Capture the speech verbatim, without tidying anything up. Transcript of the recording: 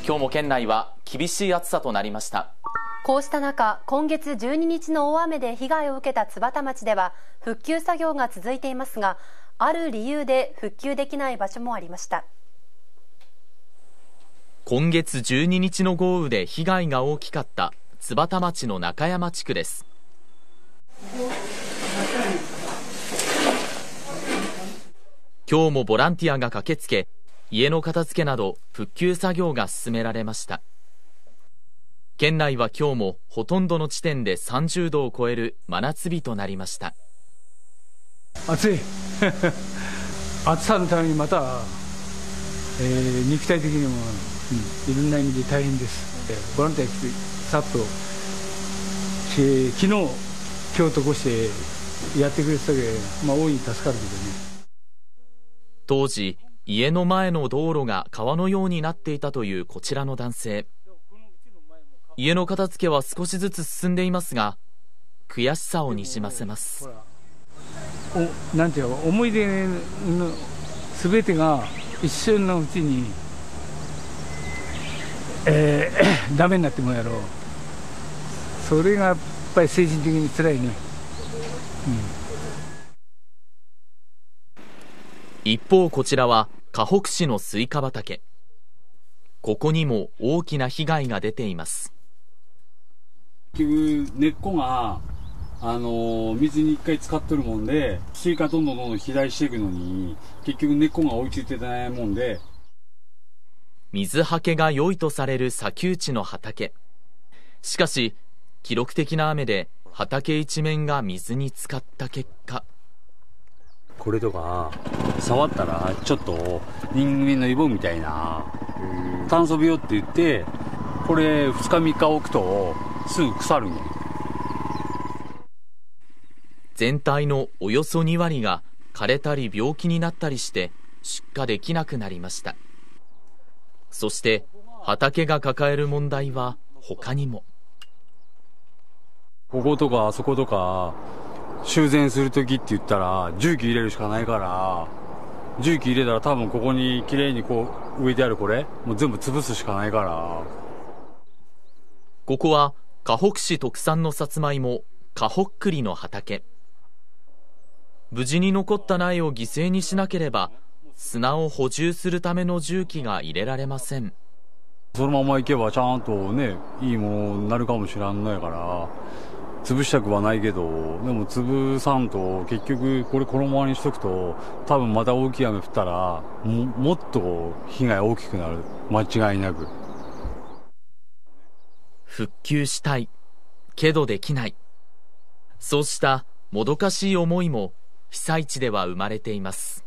今日も県内は厳しい暑さとなりました。 こうした中、今月じゅうににちの大雨で被害を受けた津幡町では復旧作業が続いていますが、ある理由で復旧できない場所もありました。 今月じゅうににちの豪雨で被害が大きかった津幡町の中山地区です。今日もボランティアが駆けつけ、家の片付けなど復旧作業が進められました。県内は今日もほとんどの地点でさんじゅうどを超える真夏日となりました。 暑い暑さのためにまた、えー、肉体的にも、うん、いろんな意味で大変です。えー、ボランティア来てさっと、えー、昨日今日とこしてやってくれてたけど、まあ、大いに助かるけどね。 当時家の前の道路が川のようになっていたというこちらの男性、家の片付けは少しずつ進んでいますが、悔しさをにじませます。 おなんていうか、思い出のすべてが一瞬のうちに、えー、ダメになってもやろう。それがやっぱり精神的につらいね、うん。 一方こちらはかほく市のスイカ畑。ここにも大きな被害が出ています。 結局根っこが、あのー、水に一回浸かっとるもんで、スイカどんどんどんどん肥大していくのに結局根っこが追いついてないもんで、 水はけが良いとされる砂丘地の畑。しかし記録的な雨で畑一面が水に浸かった結果、 これとか触ったらちょっと人間のイボみたいな炭素病って言って、これふつかみっか置くとすぐ腐るんや。 全体のおよそにわりが枯れたり病気になったりして出荷できなくなりました。そして畑が抱える問題は他にも。 こことかあそことか修繕するときって言ったら重機入れるしかないから、重機入れたら多分ここにきれいにこう植えてあるこれもう全部潰すしかないから。 ここはかほく市特産のさつまいも、かほっくりの畑。無事に残った苗を犠牲にしなければ砂を補充するための重機が入れられません。 そのままいけばちゃんとね、いいものになるかもしれんのやから、潰したくはないけど、でも潰さんと結局これこのままにしとくと多分また大きい雨降ったら も, もっと被害大きくなる、間違いなく。 復旧したいけどできない、そうしたもどかしい思いも被災地では生まれています。